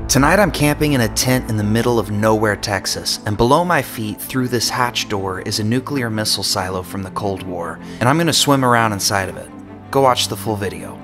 Tonight I'm camping in a tent in the middle of nowhere, Texas, and below my feet through this hatch door is a nuclear missile silo from the Cold War, and I'm gonna swim around inside of it. Go watch the full video.